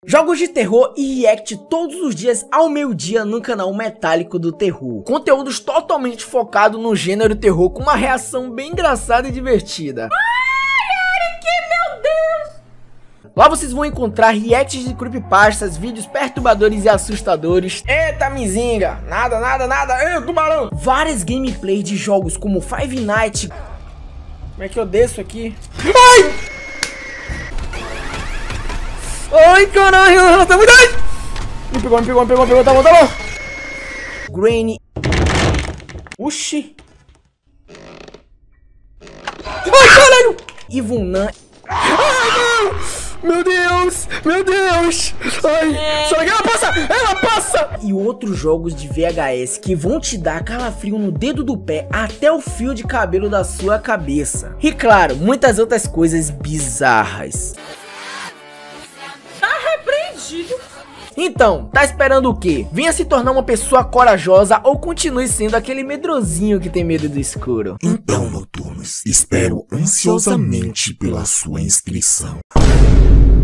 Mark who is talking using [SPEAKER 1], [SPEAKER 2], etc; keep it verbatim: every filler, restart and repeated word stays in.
[SPEAKER 1] Jogos de terror e react todos os dias ao meio-dia no canal Metálico do Terror. Conteúdos totalmente focados no gênero terror com uma reação bem engraçada e divertida.
[SPEAKER 2] Ai, Eric, meu Deus!
[SPEAKER 1] Lá vocês vão encontrar reacts de creepypastas, vídeos perturbadores e assustadores. Eita, mizinga! Nada, nada, nada! Ei, tubarão! Várias gameplays de jogos como Five Nights. Como é que eu desço aqui? Ai! Ai, caralho, ela tá muito... Ai! Me pegou, me pegou, me pegou, me pegou, tá bom, tá bom. Granny. Oxi. Ai, caralho. Ivunan. Ai, não. Meu Deus, meu Deus. Ai, será que ela passa? Ela passa. E outros jogos de V H S que vão te dar calafrio no dedo do pé até o fio de cabelo da sua cabeça. E claro, muitas outras coisas bizarras. Então, tá esperando o quê? Venha se tornar uma pessoa corajosa ou continue sendo aquele medrosinho que tem medo do escuro.
[SPEAKER 3] Então, noturnos, espero ansiosamente pela sua inscrição.